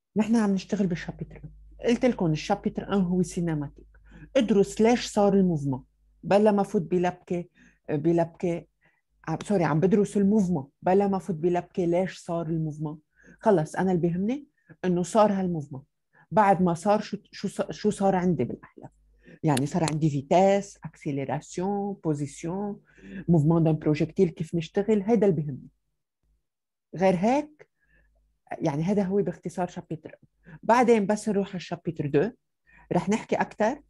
نحن عم نشتغل بالشابتر 1. قلت لكم الشابتر 1 هو سينماتيك. ادرس ليش صار الموفمون بلا ما فوت بلبكه. سوري، عم بدرس الموفمون بلا ما فوت بلبكه ليش صار الموفمون. خلص انا اللي بيهمني انه صار هالموفمون. بعد ما صار شو صار عندي بالاحلام. يعني صار عندي فيتاس، اكسيليراسيون، بوزيشن، موفمون دان بروجيكتيل، كيف نشتغل، هيدا اللي بيهمني. غير هيك يعني هذا هو باختصار شابتر. بعدين بس نروح على الشابتر 2 رح نحكي اكثر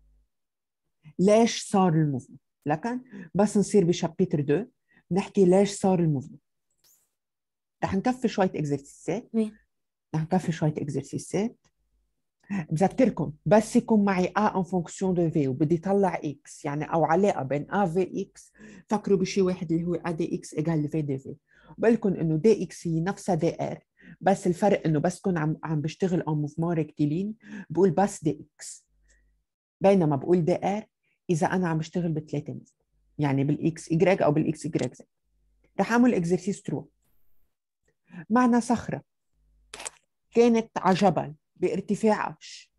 ليش صار الموفمنت. لكن بس نصير بشابتر 2 نحكي ليش صار الموفمنت. رح نكفي شويه اكزرسيسات. تمام. رح نكفي شويه اكزرسيسات. بذكركم بس يكون معي A en fonction de V وبدي طلع X، يعني أو علاقة بين A V X، فكروا بشيء واحد اللي هو A دي X إيجال V دي V. وبقول لكم إنه دي X هي نفسها دي R، بس الفرق إنه بس كون عم بشتغل en mouvement rectiligne بقول بس دي X، بينما بقول دي R إذا أنا عم بشتغل بثلاثة موفمنت، يعني بالإكس Y أو بالإكس Y Z. رح أعمل إكزرسيس 3. معنا صخرة كانت على جبل بارتفاع عش،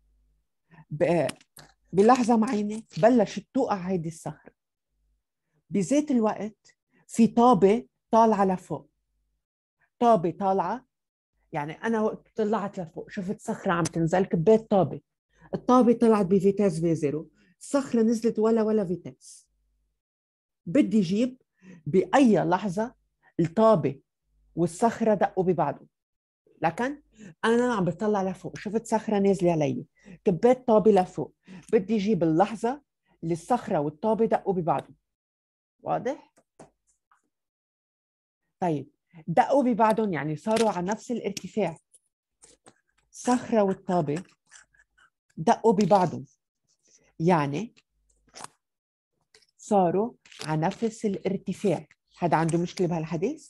بلحظة معينة بلشت توقع هيدي الصخرة. بذات الوقت في طابة طالعة لفوق. طابة طالعة، يعني أنا وقت طلعت لفوق شفت صخرة عم تنزل، كبيت طابة. الطابة طلعت بفيتاس في زيرو، الصخرة نزلت ولا فيتاس. بدي جيب بأي لحظة الطابة والصخرة دقوا ببعضهم. لكن أنا عم بطلع لفوق شفت صخرة نازلة علي، كبيت طابة لفوق. بدي جيب اللحظة اللي الصخرة والطابة دقوا ببعضهم. واضح؟ طيب دقوا ببعضهم يعني صاروا على نفس الارتفاع. الصخرة والطابة دقوا ببعضهم يعني صاروا على نفس الارتفاع. حدا عنده مشكلة بهالحديث؟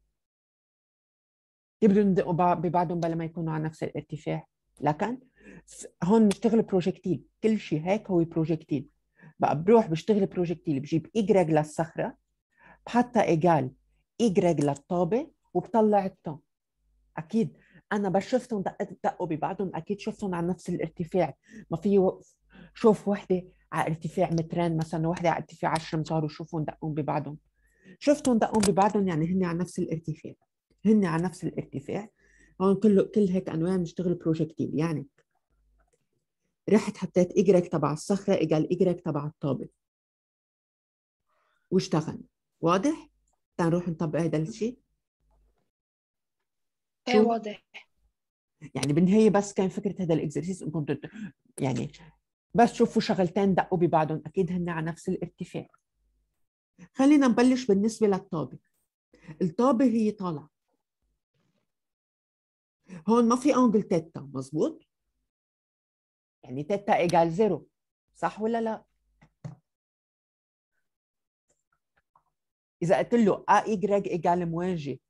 يبدو ندقوا ببعضهم بلا ما يكونوا على نفس الارتفاع. لكن هون بنشتغل بروجيكتيل، كل شيء هيك هو بروجيكتيل. بقى بروح بشتغل بروجيكتيل، بجيب إجريج للصخرة، بحطها إيجال إجريج للطابة، وبطلع الطن. اكيد انا بس شفتهم دقوا ببعضهم اكيد شفتهم على نفس الارتفاع. ما في شوف وحده على ارتفاع مترين مثلا وحده على ارتفاع 10 امتار وشوفهم دقوا ببعضهم. شفتهم دقوا ببعضهم يعني هن على نفس الارتفاع. هن على نفس الارتفاع. هون كل هيك انواع بنشتغل بروجكتيل. يعني رحت حطيت اجرك تبع الصخره ايجال اجرك تبع الطابه واشتغل. واضح؟ تعال نروح نطبق هذا الشيء. ايه شو واضح. يعني بالنهايه بس كان فكره هذا الاكزرسيس انكم يعني بس شوفوا شغلتين دقوا ببعضهم اكيد هن على نفس الارتفاع. خلينا نبلش بالنسبه للطابه. الطابه هي طالعه. هون ما في انجل تيتا، مزبوط؟ يعني تيتا ايجال زيرو، صح ولا لا؟ اذا قلت له ا ايجريج ايجال موان جي،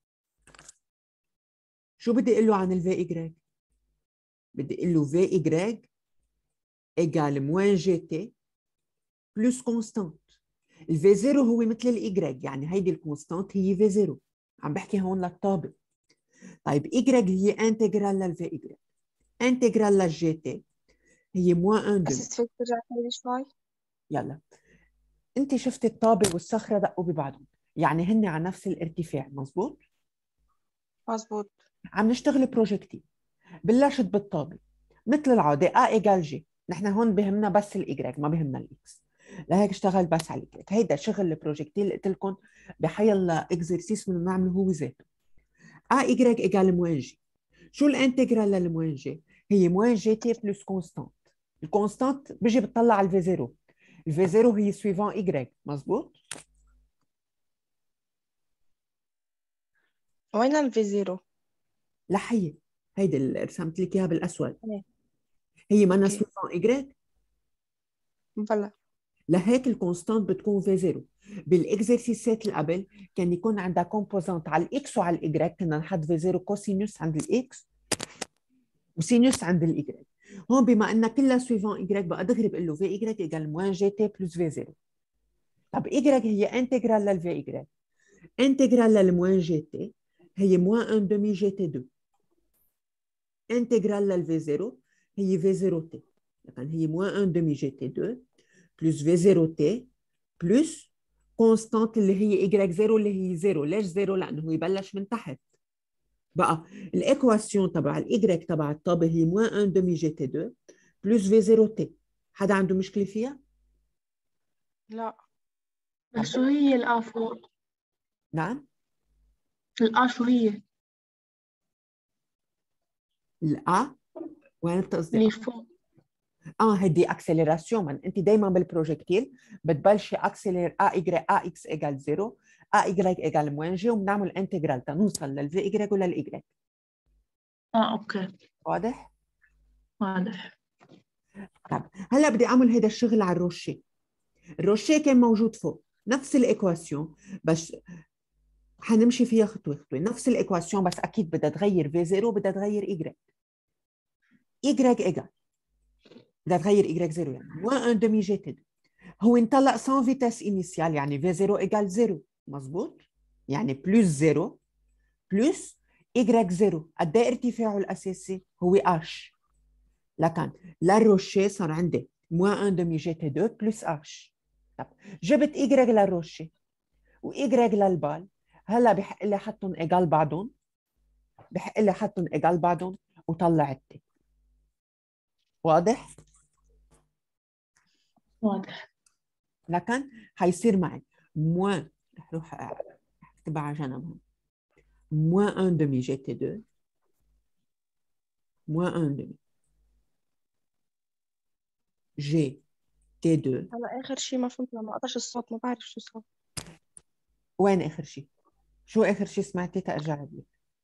شو بدي اقول له عن الفي ايجريج؟ بدي اقول له في ايجريج ايجال موان جي تي بلس كونستانت. الفي زيرو هو مثل الايجريج، يعني هيدي الكونستانت هي في زيرو. عم بحكي هون للطابه. طيب ايجريج هي انتجرال للفي ايجريج، انتجرال للجي تي هي موان 1 بس دمي. فيك ترجع تقولي شوي؟ يلا، انت شفت الطابه والصخره دقوا ببعضهم، يعني هن على نفس الارتفاع، مزبوط؟ مزبوط. عم نشتغل بروجكتيل. بلشت بالطابه مثل العاده ا ايجال جي، نحن هون بهمنا بس الايجريك ما بهمنا الاكس، لهيك اشتغل بس على الايجريك. هيدا شغل البروجكتيل قلت لكم بحيلا اكزرسيس بدنا نعمله هو ذاته. ا ايجريك ايجال موان جي. شو الانتجرال للموان جي؟ هي موان جي تي بلس كونستانت. الكونستانت بيجي بتطلع على الفي زيرو. الفي زيرو هي سويفون ايجريك، مزبوط؟ وين الفي زيرو؟ لحية، هيدي اللي رسمت لك اياها بالاسود، ايه. هي منا اوكي. سويفون ايجريك. بلا. لهيك الكونستانت بتكون في زيرو. بالاكزرسيسات اللي قبل كان يكون عندها كومبوزنت على الاكس وعلى الايجريك، كنا نحط في زيرو كوسينوس عند الاكس وسينوس عند الايجريك. هون بما انها كلها سويفون ايجريك بقى دغري بقول له في ايجريك ايجال موان جي تي بلس في زيرو. طب ايجريك هي انتجرال للفي ايجريك، انتجرال للموان جي تي هي موان 1 دمي جي تي 2. انتجرال للفي 0 هي في 0 تي، يعني هي موان 1 دمي جي تي 2 بلس في 0 تي بلس كونستانت اللي هي ايجريك 0 اللي هي 0. ليش 0؟ لانه هو يبلش من تحت. بقى الايكواسيون تبع الايجريك تبع الطابه هي موان 1 دمي جي تي 2 بلس في 0 تي. حدا عنده مشكله فيها؟ لا. بس شو هي الآ فوق؟ نعم. الآ شو هي؟ الأ وين بتقصدي؟ اللي فوق. هدي اكسلراسيون. من انت دائما بالبروجيكتيل بتبلشي اكسلر ا ايجري ا اكس ايجال 0 ا ايجريك ايجال موان جي وبنعمل انتجرال تنوصل للفي ايجريك وللايجريك. اوكي واضح؟ واضح. طب هلا بدي اعمل هذا الشغل على الروشي. الروشي كان موجود فوق نفس الايكواسيون، بس حنمشي فيها خطوه خطوه. نفس الايكواسيون بس اكيد بدها تغير في 0 بدها تغير ايجريك. ايجريك ايجال بدها تغير ايجريك 0 يعني موان 1 دمي جي تي 2. هو انطلق سان فيتاس انيسيال يعني في 0 ايجال 0 مظبوط، يعني بلس 0 بلس ايجريك 0. قد ايه ارتفاعه الاساسي؟ هو اش. لكن للروشي صار عندي موان 1 دمي جي تي 2 بلس اش. طب جبت ايجريك للروشي وايجريك للبال، هلا بحق لي حطهم ايجال بعضهم، بحق لي حطهم ايجال بعضهم وطلعت تي. واضح؟ واضح. لكن حيصير معي موان، رح روح اكتبها على جنب هون، moins 1 demi GT2 moins 1 demi GT2. هلا آخر شيء ما فهمت لما قطش الصوت، ما بعرف شو صار. وين آخر شيء؟ شو آخر شيء سمعتي تأرجع لي؟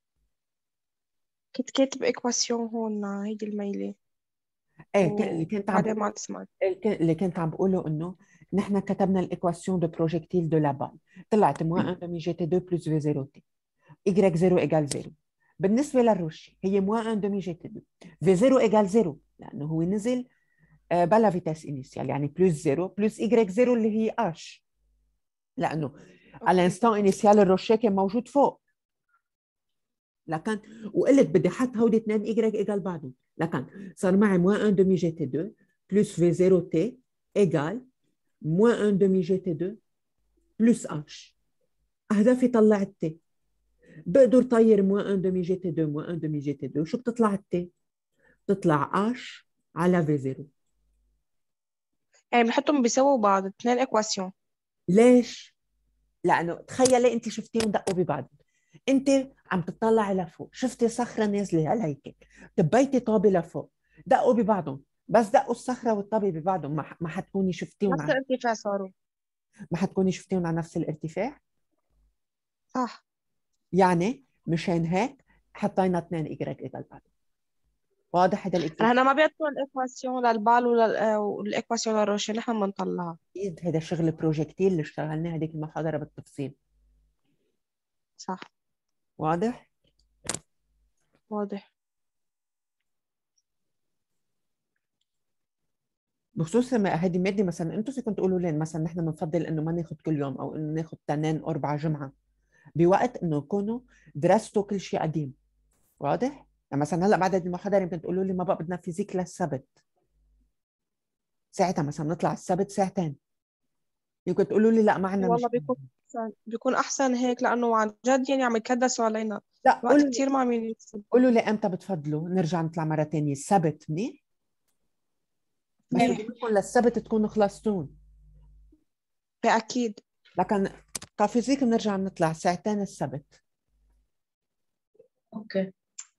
كنت كاتب إكواسيون هون هيدي الميلة ايه اللي كنت عم وبعدين ما سمعت. اللي كنت عم بقوله انه نحن كتبنا الايكواسيون دو بروجيكتيل دو لا بال، طلعت moins 1 demi GT2 plus V0 T Y0 égale 0. بالنسبة للروشي هي moins 1 demi GT2 V0 égale 0 لأنه هو نزل بلا فيتاس انيسيال يعني بلس 0 بلس Y0 اللي هي اش، لأنه على الانستان انيسيال الروشيه كان موجود فوق. لكن وقلت بدي احط هودي اثنين ايجريك ايجال بعضهم، لكن صار معي موان 1 دمي جي تي 2 بلس في 0 تي ايجال موان 1 دمي جي تي 2 بلس اش. اهدافي طلعت تي، بقدر طير موان 1 دمي جي تي 2 موان 1 دمي جي تي 2 شو بتطلع التي؟ بتطلع اش على في 0. يعني بنحطهم بيساووا بعض اثنين إكواسيون. ليش؟ لانه تخيلي انت شفتيهم دقوا ببعض، انت عم تطلعي لفوق شفتي صخره نازله هالهيكل، دبيتي طابه لفوق، دقوا ببعضهم، بس دقوا الصخره والطابه ببعضهم ما حتكوني شفتيهم نفس الارتفاع صاروا. ما حتكوني شفتيهم على نفس الارتفاع. صح. يعني مشان هيك حطينا اثنين ايجريك ايجال بعض. واضح هذا هلا الاكزرسيس؟ ما بيعطوا الإكواسيون للبال والإكواسيون للروشي، نحن بنطلعها. اكيد هذا شغل بروجكتيل اللي اشتغلناه هذيك المحاضره بالتفصيل. صح. واضح؟ واضح. بخصوص هذه الماده مثلا انتم فيكم تقولوا لي مثلا نحن بنفضل انه ما ناخذ كل يوم او انه ناخذ تنين اربع جمعه، بوقت انه يكونوا درستوا كل شيء قديم. واضح؟ يعني مثلا هلا بعد هذه المحاضره يمكن تقولوا لي ما بقى بدنا فيزيك للسبت، ساعتها مثلا نطلع السبت ساعتين. يمكن تقولوا لي لا ما عندنا والله مشكله. بيكون أحسن هيك، لأنه عن جد يعني عم يتكدسوا علينا لا وقت كتير ما عم يناسب. قولوا لي امتى بتفضلوا نرجع نطلع مره ثانيه؟ السبت منيح، بس منيح. بدكم للسبت تكونوا خلصتون. أكيد. لكن كفيزيك بنرجع نطلع ساعتين السبت. اوكي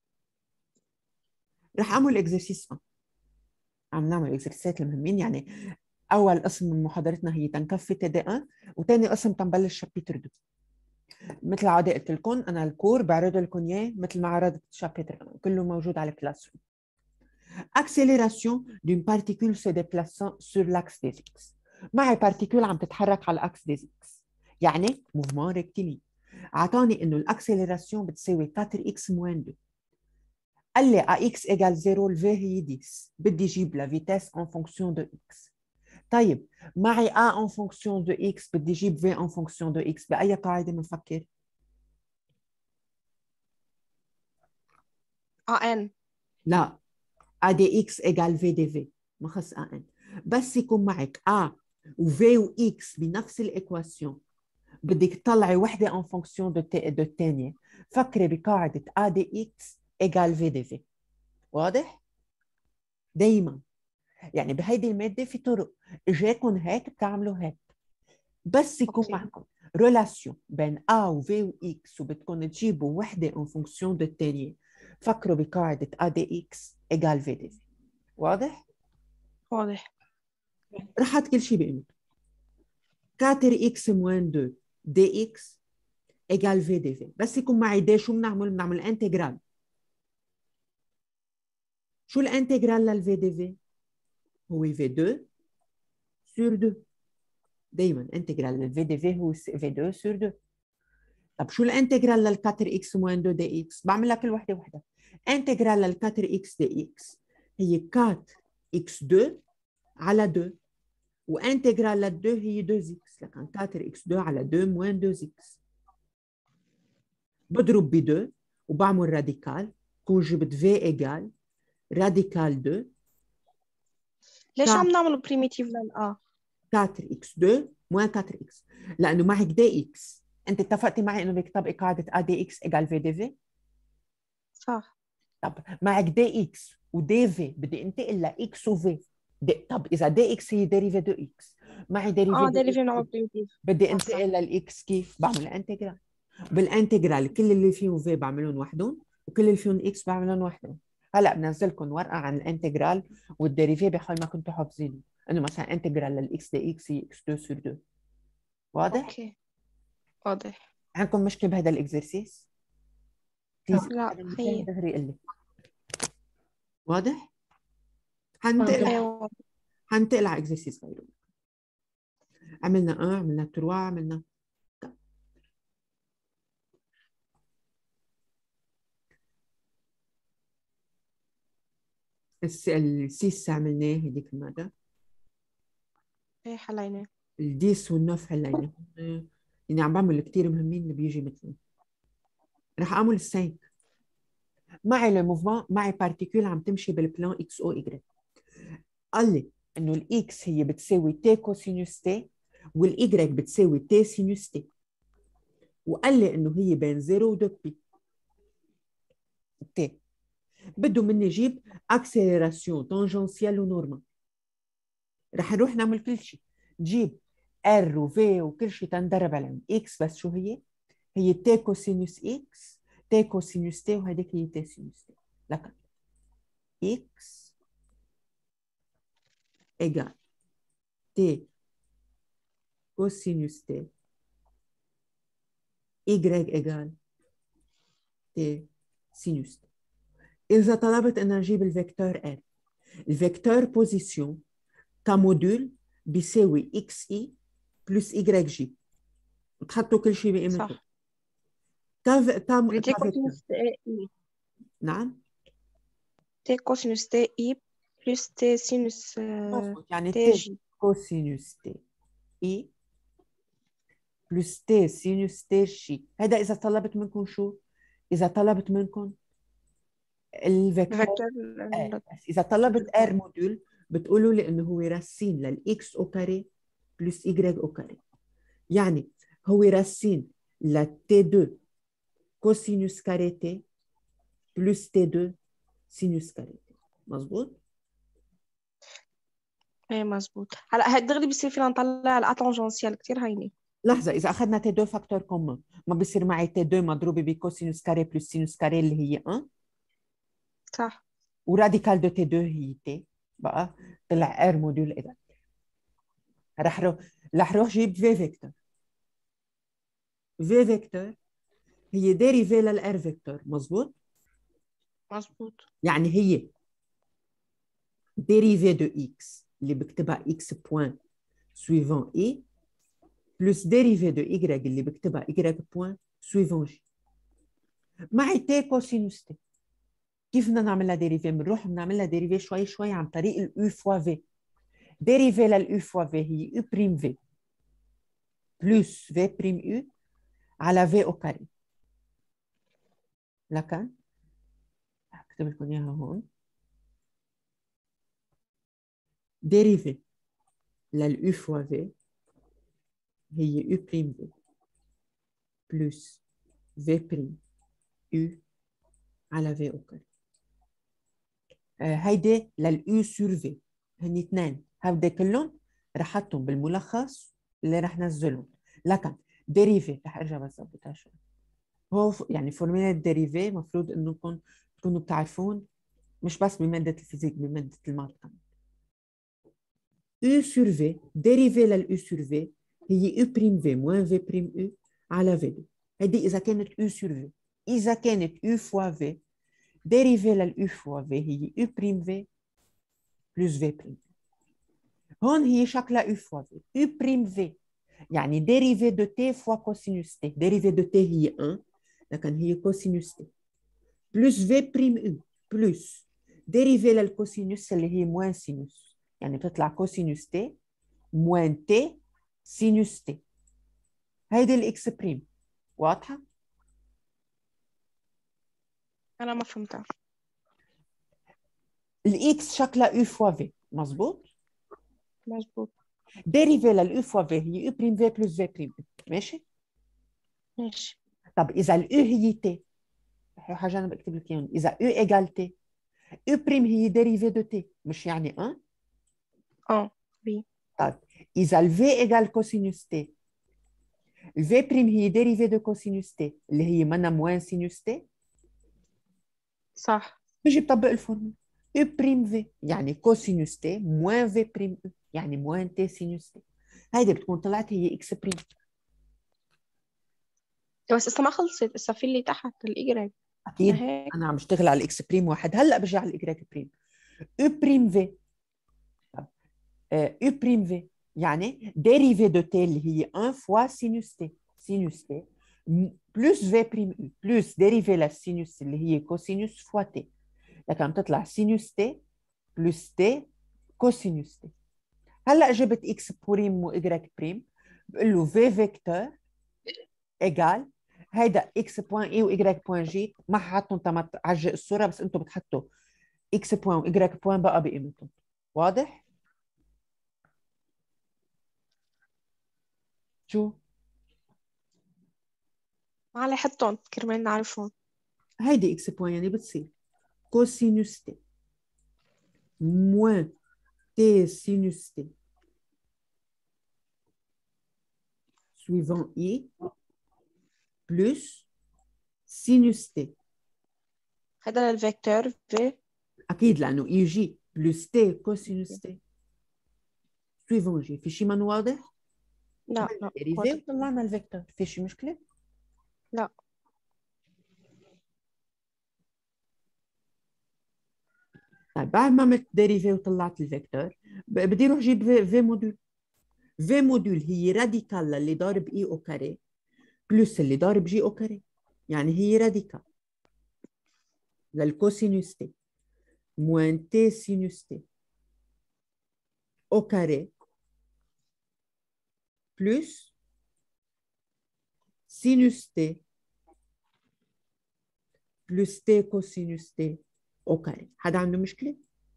رح اعمل اكزرسيس، عم نعمل اكزرسيسات المهمين. يعني اول قسم من محاضرتنا هي تنكفي تي دي 1، وثاني قسم تنبلش شابيتر 2. مثل عادة قلت لكم انا الكور بعرض لكم اياه مثل ما عرضت شابيتر 1 كله موجود على الكلاس روم. accélération d'une particule se déplaçant sur l'axe des x. معي بارتيكول عم تتحرك على الاكس دي x، يعني موفمون ريكتيلي. اعطاني انه الاكسلراسيون بتساوي 4x موان 2. قال لي x égale 0 الفي هي 10، بدي اجيب لا فيتاس en fonction de x. طيب معي a en fonction de x بدي اجيب v en fonction de x، باي قاعده بنفكر؟ ان. لا A دي إكس إيجال في دي في، ما خص AN. بس يكون معك A و V و X بنفس الإكواسيون، بدك تطلعي وحدة en fonction de الثانية، فكري بقاعدة A دي إكس إيجال في دي في. واضح؟ دايما يعني بهيدي المادة في طرق إجاكم هيك بتعملوا هيك. بس يكون أوكي. معكم ريلاسيون بين A و V و X وبدكم تجيبوا وحدة en fonction de الثانية، فكروا بقاعدة A دي X إيجال V دي V. واضح؟ واضح. رحت كل شيء بقيمته. 4X moins 2 dx إيجال V دي V. بس يكون معي دي، شو بنعمل؟ بنعمل انتجرال. شو الانتجرال لل V دي V؟ هو V2 sur 2. دايما انتجرال لل V دي V هو V2 sur 2. طب شو الانتجرال لل 4x moins 2 dx؟ بعملها كل وحده وحده. انتجرال لل 4x dx هي 4x2 على 2، وانتجرال لل 2 هي 2x، لكن 4x2 على 2 moins 2x. بضرب ب 2 وبعمل راديكال، كون جبت v ايجال راديكال 2 ليش عم نعمل بريميتيف للآ؟ 4x2 moins 4x، لانه معك dx. انت اتفقتي معي انه بدك تطبقي قاعده a dx ايجال v dv؟ صح. طب معك دي اكس ودي في، بدي انتقل لاكس وفي. طب اذا دي اكس هي ديريفي دو اكس، معي ديريفي دو ديريفيف اكس، نعمل بريميتيف. بدي صح. انتقل للاكس كيف؟ بعمل انتجرال. بالانتجرال كل اللي فيهم في بعملهم وحدهم، وكل اللي فيهم اكس بعملهم وحدهم. هلا بنزل لكم ورقه عن الانتجرال والديريفي بحال ما كنتوا حافظينه، انه مثلا انتجرال للاكس دي اكس هي اكس 2 سور 2. واضح؟ أوكي. واضح. عندكم مشكله بهذا الاكزرسيس؟ بليز لا حدا مش فاهم هي. دغري يقول لي. واضح؟ حننتقل أيوة. حننتقل على اكزرسيس غيره. عملنا 1، عملنا 3، عملنا السيس عملناه هذيك المرة، هي حلينا. الديس والنوف حلينا. يعني عم بعمل كتير مهمين اللي بيجي مثلي. رح اعمل السين. معي الموفمون، معي بارتيكول عم تمشي بالبلان اكس او اي. قال لي انه الاكس هي بتساوي تي كوسينوس تي، والاي بتساوي تي سينوس تي، وقال لي انه هي بين 0 و 2 بي تي. بده مني اجيب اكسلراسيون تانجنسيال ونورمال. رح نروح نعمل كل شيء، نجيب ار وفي وكل شيء تندرب عليهم اكس. بس شو هي؟ هي تي كوسينوس اكس، تي كوسينوس تي، وهذيك هي تي سينوس تي. لكن اكس ايجال تي كوسينوس تي، y ايجال تي سينوس تي. إذا طلبت أن نجيب الفيكتور R، الفيكتور بوزيسيون كموديول بيساوي اكس اي بلس y جي، وتحطوا كل شيء بقيمته. صح. تي كفيكتور. كوسينوس تي إي. نعم تي كوسينوس تي إي بلس تي سينوس مظبوط، يعني تي تي جي. كوسينوس تي اي بلس تي سينوس تي جي. هذا إذا طلبت منكم شو؟ إذا طلبت منكم الفيكتور فيكتور. R. بس إذا طلبت R موديول بتقولوا لي إنه هو راسين للإكس أو كاري بلس Y أو كاري. يعني هو راسين للتي 2 كوسينوس كاري تي بلس تي 2 سينوس كاري تي. مظبوط؟ ايه مظبوط. هلا هي دغري بصير فينا نطلع الاتانجنسيال كتير هينه. لحظة، إذا أخذنا تي 2 فاكتور كومون، ما بصير معي تي 2 مضروبة بكوسينوس كاري بلس سينوس كاري اللي هي 1، صح. وراديكال دو تي 2 هي تي. بقى طلع ار موديول إذا رح روح جيب في فيكتور. في فيكتور هي ديريفي للار فيكتور. مظبوط؟ مظبوط. يعني هي dérivée de x اللي بكتبها x point suivant e plus dérivée de y اللي بكتبها y point suivant j. معي تي كوسينوس تي. كيف بدنا نعملها ديريفي؟ بنروح بنعملها ديريفي شوي شوي عن طريق الاو فوا في. ديريفي للاو فوا في هي او بريم في بلس في بريم او على في او كاري. لكن اكتب لكم اياها هون. ديريفي للU فوا V هي U بريم V بلس V بريم U على V أو كاري. هيدي للU سور V، هني اثنين، هودي كلهم رح حطهم بالملخص اللي رح نزلهم. لكن ديريفي رح ارجع بس اضبطها شوي. هو يعني فورميلا الديريفي مفروض انكم تكونوا بتعرفون، مش بس بمادة الفيزيك، بمادة الماث كمان. U sur V ديريفي للU sur V هي U بريم V موان V بريم U على V2. هيدي إذا كانت U sur V. إذا كانت U فوا V ديريفي للU فوا V هي U بريم V بلس V بريم. هون هي شكلها U فوا V. U بريم V يعني dérivée de t fois cosinus t. Dérivée de t هي 1 لكن هي cosinus t plus v prime u plus dérivée للكوسينوس اللي هي موان سينوس، يعني بتطلع cosinus t موان t سينوس t. هيدي الاكس بريم. واضحة؟ أنا ما فهمتها. الاكس شكلها u فوا v، مظبوط؟ مظبوط. dérivée للu فوا v هي u prime v plus v prime u. ماشي؟ ماشي. طب إذا الu هي t، حاجة أنا بكتب لك إياهم، إذا u égale t U prime هي dérivée de t، مش يعني 1؟ بي. طيب إذا ال v égale cosinus t، ال v prime هي dérivée de cosinus t اللي هي منا موان sinus t، صح. بيجي بطبق الفورمولا U prime v يعني cosinus t موان v prime u يعني موان t sinus t. هيدي بتكون طلعت هي اكس بريم. بس لسه ما خلصت، لسه في اللي تحت الإجراء. أكيد هيك. أنا عم بشتغل على الاكس بريم واحد، هلا برجع على الاجراك بريم. U prime v U prime v يعني dérivée de t اللي هي 1 fois sinus t sinus t plus v prime u plus dérivée la sinus اللي هي cosinus fois t، لكن بتطلع sinus t plus t cosinus t. هلا جبت x بريم و y بريم، بقول له v فيكتور ايجال هيدا x بوين e و y بوين g، ما ححطهم تما تعجق الصوره، بس انتم بتحطوا x بوين و y بوين بقى بقيمتهم. واضح؟ شو؟ على حطهم كرمال نعرفهم. هيدي اكس بوين يعني بتصير كوسينوس تي موان تي سينوس تي سويفون اي بلس سينوس تي. هذا للفيكتور في. اكيد لانه اي جي بلس تي كوسينوس تي سويفون جي. في شي ما واضح؟ لا ديريفي وطلعنا الفيكتور، في شي مشكله؟ لا. طيب بعد ما عملت ديريفي وطلعت الفيكتور بدي اروح اجيب في موديول. في موديول هي راديكال اللي ضارب اي او كاري بلس اللي ضارب جي او كاري، يعني هي راديكال للكوسينوس تي موان تي سينوس تي au carré plus sinus t plus t cosinus t au carré. حدا عنده مشكلة؟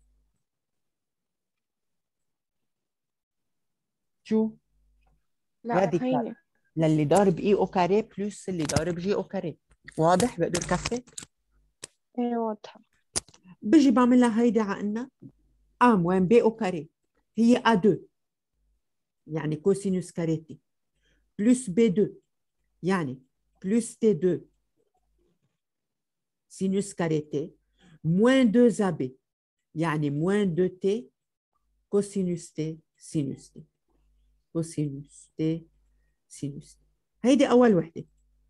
شو؟ لا راديكال هيني. للي ضارب اي او كاري بلس اللي ضارب جي او كاري. واضح؟ بقدر كفي؟ ايه واضحة. بجي بعملها هيدي عنا ا موان بي او كاري هي ا 2 يعني كوسينوس كاري تي بلس بي 2 يعني بلس تي 2 سينوس كاري تي موان 2 ا بي يعني موان 2 تي كوسينوس تي سينوس تي كوسينوس تي سينوس تي. هيدي أول وحدة.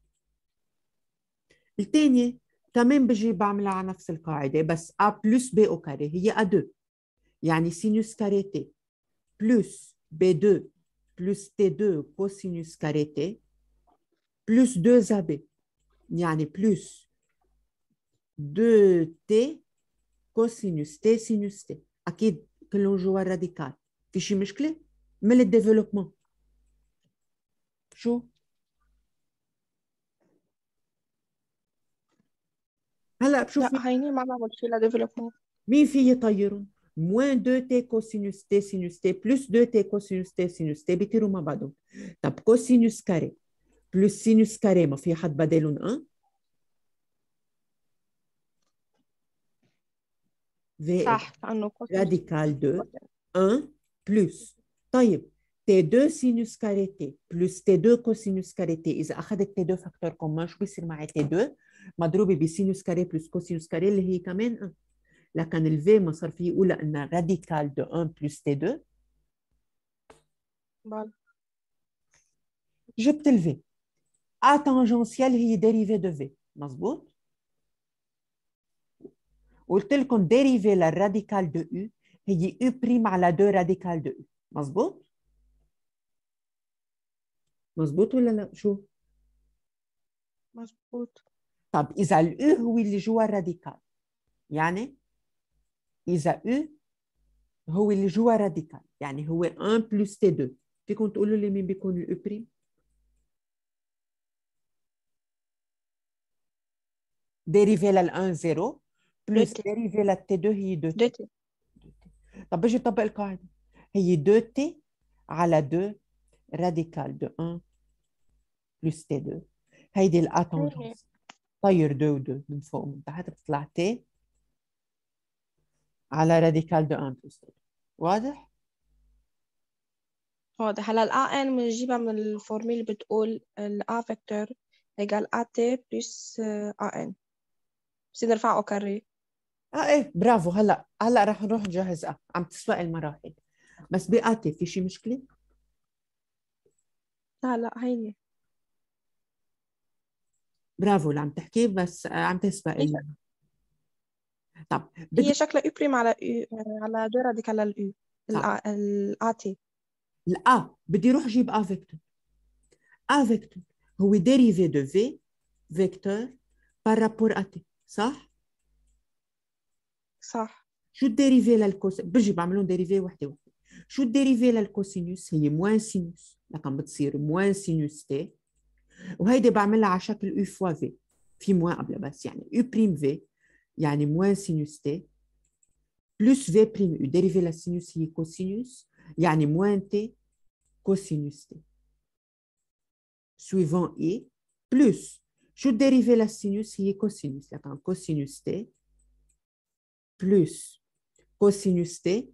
الثانية كمان بجي بعملها على نفس القاعدة بس A بلس B أو كاري هي A2 يعني سينوس كاري تي بلس B2 بلس T2 كوسينوس كاري تي بلس 2 AB يعني بلس 2T كوسينوس تي سينوس تي. أكيد كلهم جوا الراديكال. في شي مشكلة؟ من الديفلوبمون شو؟ هلا بشوف لا هيني ما بعمل شي لديفلوبمنت. مين في يطيرهم؟ moins 2t cosinus t sinus t plus 2t cosinus t sinus t بيطيروا مع بعضهم. طب كوسينوس كاري بلس سينوس كاري ما في حد بدلهم 1 في صح، لأنه كوسينوس راديكال 2 1 بلس. طيب T2 سينوس كاري تي بلس T2 كوسينوس كاري تي، إذا أخذت T2 فاكتور كومان شو بيصير معي؟ T2 مضروبة بسينوس كاري بلس كوسينوس كاري اللي هي كمان 1. لكن الفي ما صار فيه يقول انها راديكال دو 1 بلس تي 2. بل. جبت الفي. ا تانجنسيال هي ديريفي دو في، مظبوط؟ قلت لكم ديريفي للراديكال دو يو هي يو بريم على 2 راديكال دو يو، مظبوط؟ مظبوط ولا لا؟ شو؟ مظبوط. طب اذا الاو هو اللي جوا الراديكال، يعني اذا او هو اللي جوا الراديكال يعني هو 1 بلس تي 2، فيكم تقولوا لي مين بيكون الاو بريم؟ ديريفي لل 1 0 بلس دوتي ديريفي للتي 2 هي 2 تي. دوتي. طب بيجي طبق القاعدة، هي 2 تي على 2 راديكال دو 1 بلس تي 2. هيدي هي الاتونجنس. طير 2 و 2 من فوق ومن تحت بتطلع تي على راديكال دو 1 بلس تي 2. واضح؟ واضح. هلا الA N بنجيبها من الفورميل اللي بتقول الA فيكتور equal AT plus AN، بس نرفعه أو كاري. ايه برافو. هلا رح نروح نجهز عم تسوق المراحل. بس بقاتي في شي مشكلة؟ لا لا، هيني برافو اللي عم تحكيه، بس عم تسبق هي طب بدي هي شكلها U بريم على على دو راديكال للU صح. الAT. بدي اروح اجيب ا فيكتور. ا فيكتور هو ديريفي دو في فيكتور بارابور ا تي، صح؟ صح. شو الديريفي للكوس؟ برجي بعملهم ديريفي وحده وحده. شو الديريفي للكوسينوس؟ هي موان سينوس، لكن بتصير موان سينوس تي، وهيدي بعملها على شكل يو فوا في، في موان قبلها بس، يعني يو بريم في يعني موان سينوس تي بلس في بريم يو. ديريفي للسينوس هي كوسينوس يعني موان تي كوسينوس تي suivant اي بلس شو الديريفي للسينوس؟ هي كوسينوس، لكن كوسينوس تي بلس كوسينوس تي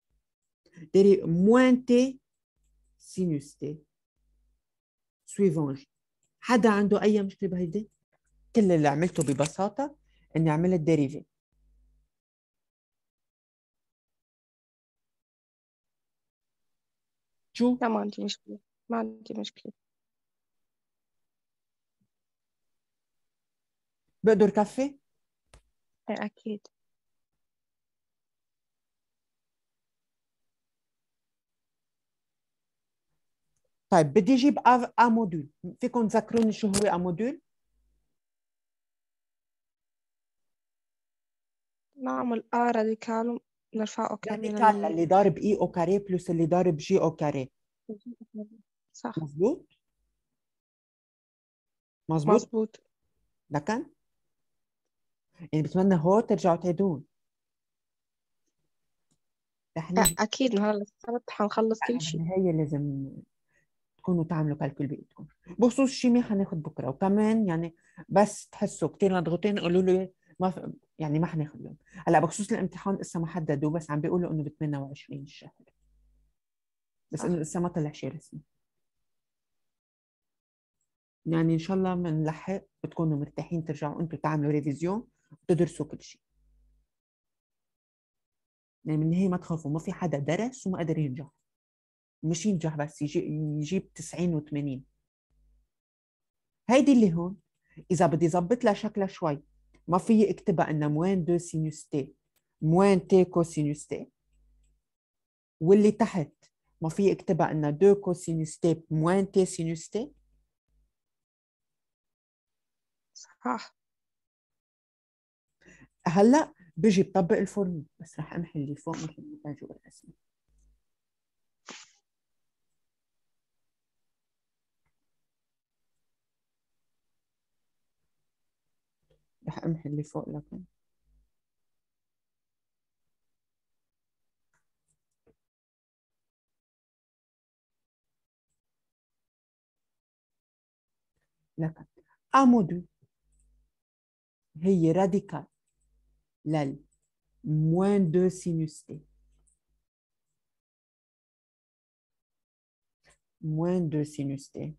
موان تي سينوس تي سويفون جي. حدا عنده اي مشكله بهيدي؟ كل اللي عملته ببساطه اني عملت ديريفي. شو لا، ما عندي مشكلة، ما عندي مشكلة. بقدر كفي؟ إيه أكيد. طيب بدي اجيب ا موديول. فيكم تذكروني شو هو ا موديول؟ نعمل A راديكال نرفعه كاري راديكال اللي ضارب اي او كاري بلس اللي ضارب جي او كاري، صح. مظبوط؟ مظبوط. مظبوط. لكن يعني بتمنى هو ترجعوا تعيدون. رح نيجي أكيد نهار السبت حنخلص كل شيء. بالنهايه لازم تكونوا تعملوا كالكول بايدكم. بخصوص الشيمي حناخد بكره، وكمان يعني بس تحسوا كثير مضغوطين قولوا لي ما يعني ما حناخد اليوم. هلا بخصوص الامتحان لسه ما حددوا، بس عم بيقولوا انه ب 28 الشهر، بس انه صح. لسه ما طلع شيء رسمي. يعني ان شاء الله بنلحق بتكونوا مرتاحين ترجعوا انتم تعملوا ريفيزيون وتدرسوا كل شيء. يعني من النهايه ما تخافوا، ما في حدا درس وما قدر ينجح. مش ينجح بس يجيب 90 و80. هيدي اللي هون اذا بدي ظبط لها شكلها شوي ما في اكتبها انها موين دو سينوس تي موين تي كوسينوس تي، واللي تحت ما في اكتبها انها دو كوسينوس تي موين تي سينوس تي. صح. هلا بيجي بطبق الفورمول، بس رح امحي اللي فوق مثل ما باجوا الرسمه. رح امحي اللي فوق لكم. لكن A موديل هي راديكال لل موان 2 سينوس تي موان 2 سينوس تي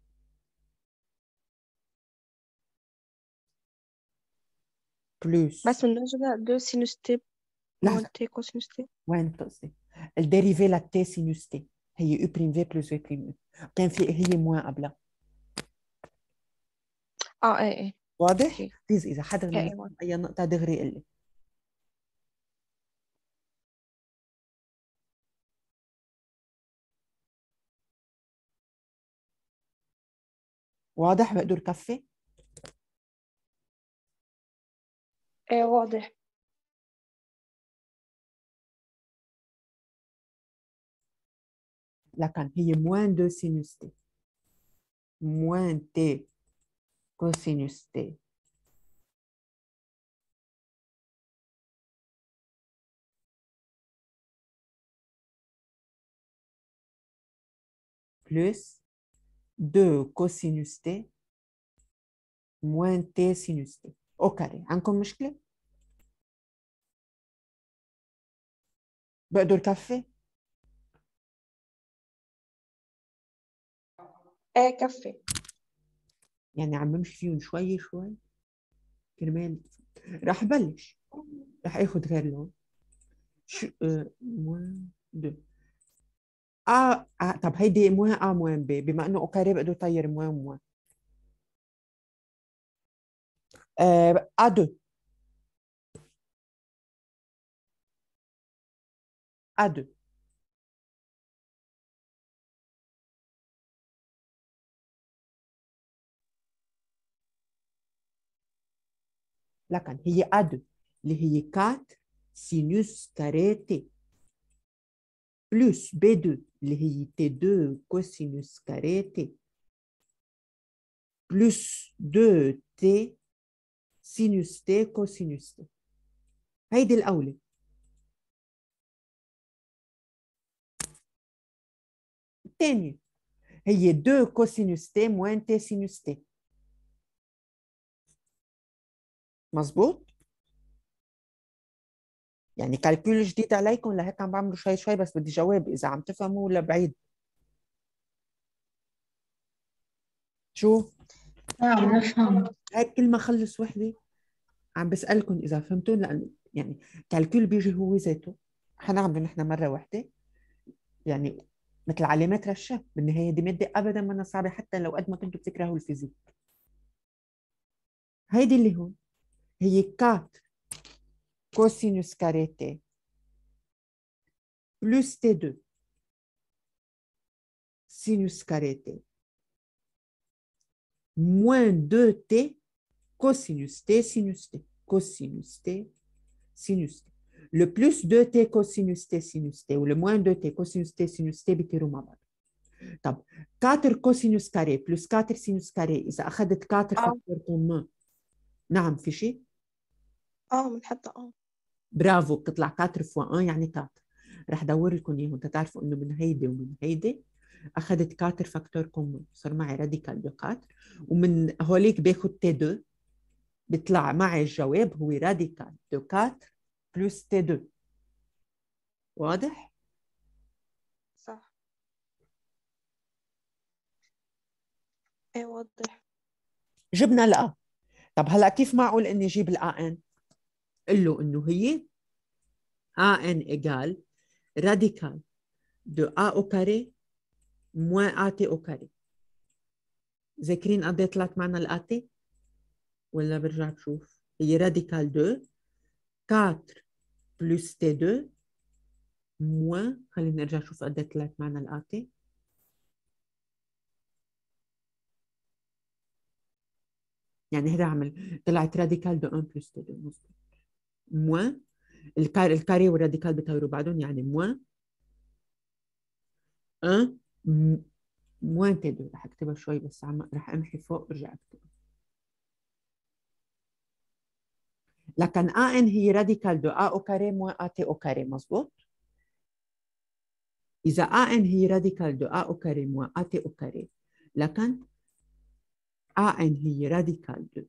بلوس بس من نجمة دو سينوس تي لحظة موان تي كوسينوس تي. وين قصدي الديريفي للتي سينوس تي هي يو بريم في بلس في بريم يو كان في هي موان قبلها ايه واضح؟ اوكي. بليز إذا حدا ايه من ايه واضح. أي نقطة دغري قل لي. واضح بقدر كفي؟ ايه واضح. لكن هي موان 2 سينوس تي موان تي كوسينوس تي بلس 2 كوسينوس تي موان تي سينوس تي او كاري. عندكم مشكلة؟ بقدر كفي؟ ايه كفي. يعني عم بمشي فيهم شوي شوي كرمال راح بلش راح اخذ غير لون موان 2 طب هيدي موان موان بي بما انه اوكاري بقدر طير موان موان A2 A2 لكن هي A2 اللي هي 4 سينوس كاري تي بلس B2 اللي هي T2 كوسينوس كاري تي بلس 2 تي سينوس تي كوسينوس تي. هيدي الأولى. الثانية هي 2 كوسينوس تي موان تي سينوس تي. مظبوط؟ يعني كالكول جديد عليكم لهيك عم بعمله شوي شوي بس بدي جواب إذا عم تفهموا ولا بعيد. شو؟ نعم نفهم. هيك كل ما خلص وحدة عم بسألكم إذا فهمتون لأنه يعني كالكول بيجي هو ذاته حنعمله نحن مرة واحدة يعني مثل علامات رشة. بالنهاية دي مادة أبدا ما صعبة حتى لو قد ما كنتوا بتكرهوا الفيزيك. هيدي اللي هون هي 4 كوسينوس كاري تي بلس تي 2 سينوس كاري تي موان 2 تي كوسينوس تي سينوس تي كوسينوس تي سينوس تي. le plus 2t cosinus t sinus t ou le moins 2t cosinus t sinus t بيطيروا مع بعض. طب 4 كوسينوس كاري بلس 4 سينوس كاري إذا أخذت 4 اه فاكتور كومون نعم في شيء؟ من حتى برافو بتطلع 4 فوا 1 يعني 4. رح دور لكم اياهم تتعرفوا انه من هيدي ومن هيدي اخذت 4 فاكتور كومون صار معي راديكال دو 4 ومن هوليك باخذ تي 2 بيطلع معي الجواب هو راديكال دو 4 بلس تي 2. واضح؟ صح. ايه واضح. جبنا الأ. طب هلا كيف معقول اني اجيب الأ ان؟ قل له انه هي A n égale radical de A au carré moins AT au carré. ذاكرين قد ايه طلعت معنا الآتي؟ ولا برجع بشوف؟ هي راديكال 2 4 بلس تي 2 moins خلينا نرجع نشوف قد ايه طلعت معنا الآتي. يعني هذا عمل طلعت راديكال دو 1 بلس تي 2 مظبوط. moins الكاري والراديكال بيطيروا بعضهم يعني moins 1 moins تي 2. رح اكتبها شوي بس رح امحي فوق برجع اكتبها. لكن A n هي راديكال دو A au carré moins AT au carré مظبوط. إذا A n هي راديكال دو A au carré moins AT au carré لكن AN هي راديكال دو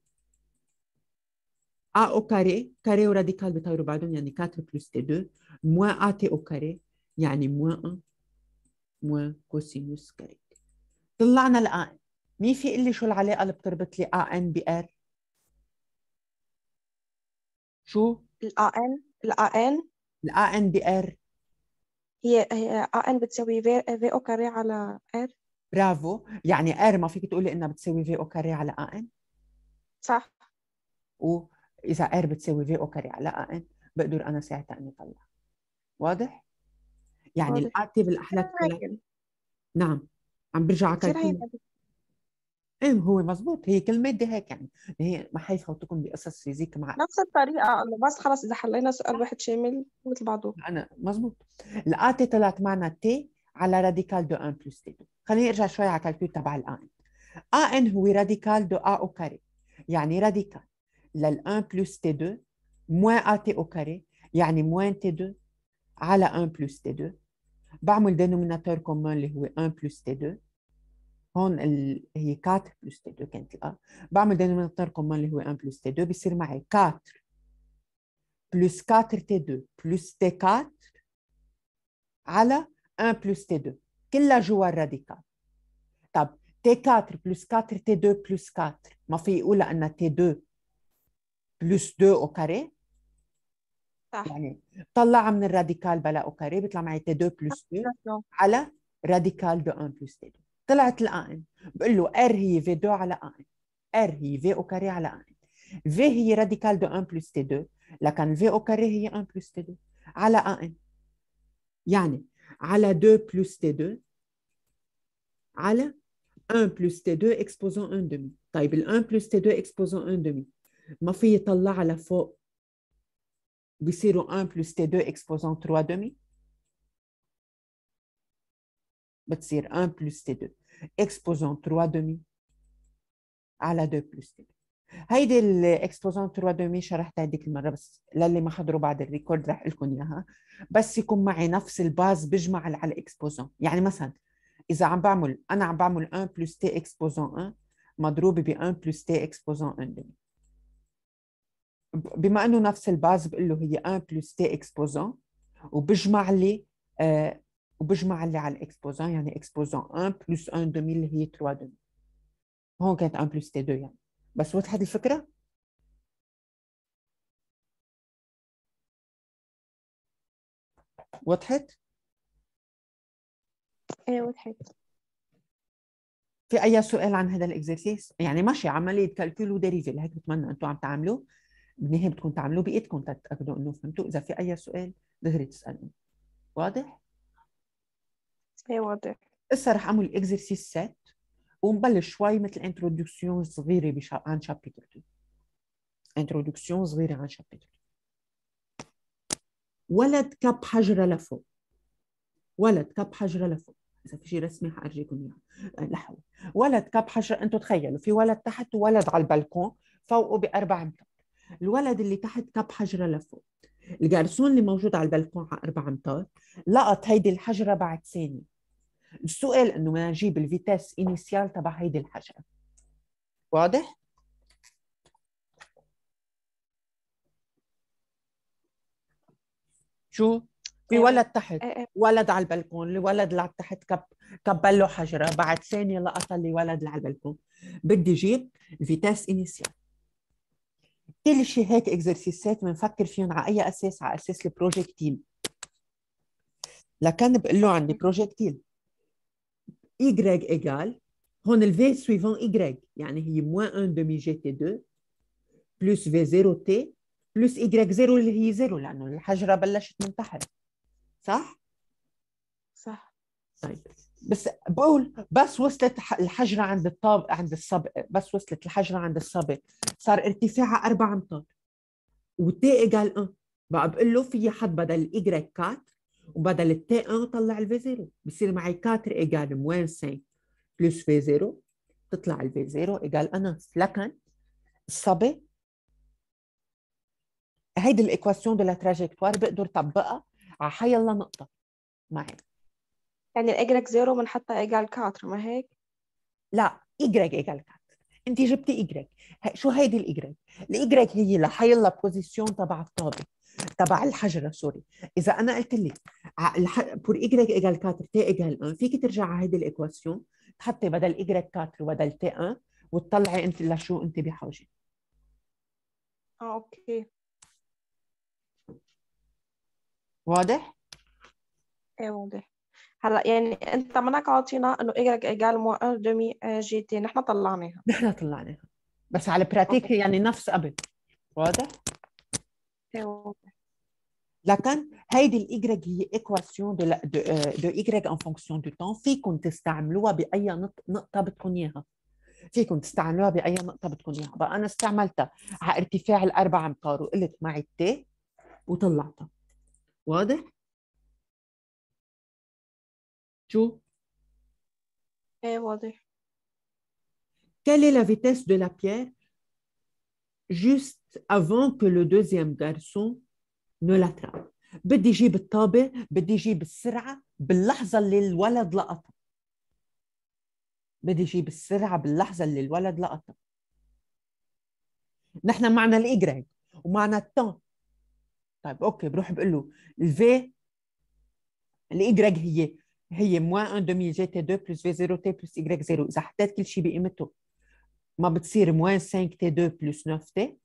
A au carré, carré وراديكال بيطيروا بعضهم يعني 4 بلس تي 2 موان A تي au carré يعني موان 1 موان كوسينوس كاري. طلعنا الآن. مين في يقول لي شو العلاقة اللي بتربط لي AN ب R؟ شو؟ الAN الAN ب R. هي AN بتساوي في او كاري على R. برافو، يعني R ما فيك تقولي إنها بتساوي في او كاري على AN. صح. وإذا R بتساوي في او كاري على AN بقدر أنا ساعتها إني أطلع. واضح؟ يعني واضح. الآتي بالأحلاك طلع. هين. نعم، عم برجع على كثير هين. كالكولي. ايه هو مزبوط، هي كل ماده هيك يعني، هي ما حيفوتكم بقصص فيزيك مع نفس الطريقة إنه بس خلص إذا حلينا سؤال واحد شامل مثل بعضه. انا مزبوط. الآتي طلعت معنا تي على راديكال دو 1 بلس تي 2. خليني ارجع شوي على الكالكول تبع الآن. ان هو راديكال دو ا او كاري، يعني راديكال لل 1 بلس تي 2 موان ا تي او كاري يعني موان تي 2 على 1 بلس تي 2. بعمل دينوميناتور كومون اللي هو 1 بلس تي 2. هون هي 4 بلس تي 2 كانت الآ. بعمل دينوميناتور كومون اللي هو 1 بلس تي 2 بيصير معي 4 plus 4T2 plus T4 على 1 plus T2 كلها جوا الراديكال. طب T4 plus 4T2 plus 4 ما في يقولها أنها T2 plus 2 au carré. صح. يعني طلعها من الراديكال بلا au carré بيطلع معي T2 plus 2 على راديكال دو 1 plus T2. طلعت الآن بقول له R هي V2 على A. R هي V au carré على A. V هي راديكال دو 1 plus T2 لكن V au carré هي 1 plus T2 على A. يعني على 2 plus T2 على 1 plus T2 exposant 1 demi. طيب ال 1 plus T2 exposant 1 demi ما في يطلعها لفوق بيصيروا 1 plus T2 exposant 3 demi. بتصير 1 plus T2 exposant 3 demi على 2 plus T2. هيدي الاكسبوزون 3 دومي شرحتها هذيك المره، بس للي ما حضروا بعد الريكورد رح لكم اياها. بس يكون معي نفس الباز بجمع على الاكسبوزون. يعني مثلا اذا انا عم بعمل 1 بلس تي اكسبوزون 1 مضروبه ب 1 بلس تي اكسبوزون 1 دومي. بما انه نفس الباز بقول له هي 1 بلس تي اكسبوزون وبجمع لي على الاكسبوزون، يعني اكسبوزون 1 بلس 1 دومي اللي هي 3 دومي. هون كانت 1 بلس تي 2 يعني. بس وضحت الفكره؟ وضحت؟ ايه وضحت. في اي سؤال عن هذا الاكزرسيس؟ يعني ماشي عمليه كالكول وديريفي لهيك بتمنى انتم عم تعملوا بالنهايه بدكم تعملوه بايدكم تتاكدوا انه فهمتوا. اذا في اي سؤال دغري تسالوني. واضح؟ ايه واضح. هسه رح اعمل اكزرسيس سيت ونبلش شوي مثل انترودكسيون صغيره عن شابتر 2. انترودكسيون صغيره عن شابتر 2. ولد كب حجره لفوق. ولد كب حجره لفوق. اذا في شيء رسمي حارجيكم اياه. لحظه. ولد كب حجره، انتم تخيلوا في ولد تحت وولد على البلكون فوقه باربع امتار. الولد اللي تحت كب حجره لفوق. الجارسون اللي موجود على البلكون على 4 امتار لقط هيدي الحجره بعد ثانيه. السؤال انه بدنا نجيب الفيتاس انيسيال تبع هيدي الحجره. واضح؟ شو؟ في ولد تحت، ايه ولد على البلكون، الولد اللي تحت كب له حجره بعد ثانيه لقط لي ولد اللي على البلكون. بدي اجيب الفيتاس انيسيال. كل شيء هيك اكزرسيسات بنفكر فيهم على اي اساس؟ على اساس البروجيكتيل. لكن بقول له عندي بروجيكتيل Y égale هون ال V suivant Y يعني هي moins 1 demi GT2 plus V0 T plus Y0 اللي هي 0 لأنه الحجرة بلشت من تحت. صح؟ صح. طيب بس بقول بس وصلت الحجرة عند السابق، بس وصلت الحجرة عند السابق صار ارتفاعها 4 امتار وT égale 1. بقى بقول له في حد بدل Y 4 وبدل الT 1 طلع ال V0 بصير معي 4 égale moins 5 بلس في 0 تطلع ال في 0 ايجال انس. لكن الصبي هيدي الايكواسيون دو لا تراجيكتوار بقدر طبقها على حي الله نقطه معي. يعني الاجرك زيرو بنحطها ايجال 4 ما هيك؟ لا Y ايجال 4. انت جبتي ايجريك. شو هيدي الايجريك؟ الايجريك هي لحيلا بوزيسيون تبع الطابه، تبع الحجره، سوري. اذا انا قلت لك بور ايجريك ايجال 4 تي ايجال 1، فيك ترجع على هيدي الايكواسيون تحطي بدل ايجريك 4 وبدل تي 1 وتطلعي انت لشو انت بحاجه. اوكي. واضح؟ ايه واضح. هلا يعني انت منك عاطينا انه ايجريك ايجال مو ان دومي جي تي، نحن طلعناها. نحن طلعناها، بس على براتيك اوكي. يعني نفس قبل. واضح؟ ايه واضح. لكن هيدي الايجريك هي ايكواسيون دو ايجريك ان فونكسيون دو طون، فيكم تستعملوها باي نقطه بدكم اياها. فيكم تستعملوها باي نقطه بدكم اياها. بقى انا استعملتها على ارتفاع الاربع امتار وقلت معي التي وطلعتها. واضح؟ شو؟ ايه واضح. Quelle est la vitesse de la pierre juste avant que le deuxième garçon ne l'attrape؟ بدي اجيب الطابه، بدي اجيب السرعه باللحظه اللي الولد لقطها. بدي اجيب السرعه باللحظه اللي الولد لقطها. نحن معنا الايجريك ومعنا التان. طيب اوكي، بروح بقول له الفي الايجريك هي موان 1 دومي جي تي 2 بلس في 0 تي بلس ايجريك 0. اذا حطيت كل شيء بقيمته ما بتصير موان 5 تي 2 بلس 9 تي.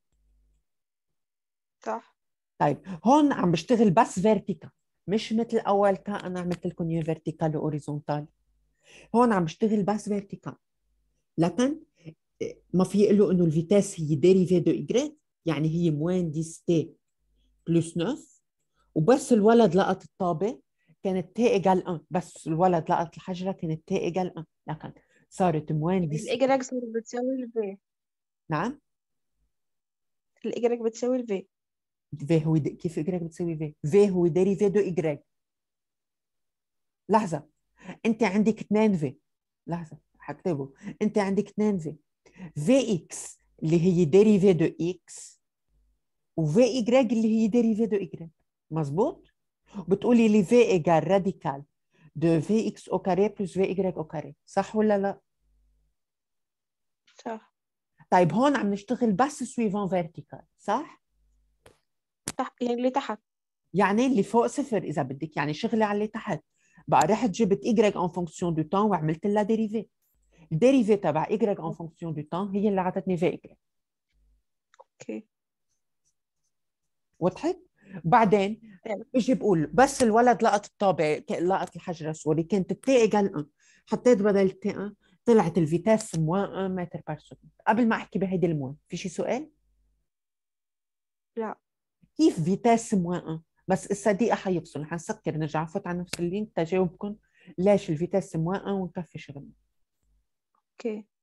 صح. طيب هون عم بشتغل بس فيرتيكال، مش مثل اول كان انا عملت لكم اياه فيرتيكال واوريزونتال. هون عم بشتغل بس فيرتيكال. لكن ما في يقول له انه الفيتاس هي ديريفي دو ايجريك، يعني هي موان 10 تي بلس 9. وبس الولد لقط الطابه كانت تي ايجال 1، بس الولد لقط الحجره كانت تي ايجال 1، لكن صارت موان يعني 10. الايجريك صار بتساوي الفي. نعم. الايجريك بتساوي الفي. في هو كيف ايجريك بتساوي في؟ في هو ديريفي دو ايجريك. لحظه، انت عندك 2 في. لحظه حكتبه. انت عندك 2 في، في اكس اللي هي ديريفي دو اكس، وفي ايجريك اللي هي ديريفي دو ايجريك. مظبوط؟ بتقولي لي في ايجال راديكال دو في اكس او كاري بلس في ايجريك او كاري، صح ولا لا؟ صح. طيب هون عم نشتغل بس سويفون فيرتيكال، صح؟ يعني اللي تحت. يعني اللي فوق صفر اذا بدك، يعني شغلي على اللي تحت. بقى رحت جبت ايجريك ان فونكسيون دو تان وعملت لها ديريفي. الديريفي تبع ايجريك ان فونكسيون دو تان هي اللي عطتني في ايجريك. اوكي. وضحت؟ بعدين طيب. بيجي بقول بس الولد لقط الطابع، لقط الحجره، سوري، كانت التي ايجال 1، حطيت بدل التي 1 طلعت الفيتاس موان 1 متر بار سكند. قبل ما احكي بهيدي الموان في شي سؤال؟ لا. كيف فيتاس موان 1؟ بس اسا دقيقه حيفصل، حنسكر نرجع نفوت على نفس اللينك تجاوبكم ليش الفيتاس موان 1 ونكفي شغلنا. اوكي.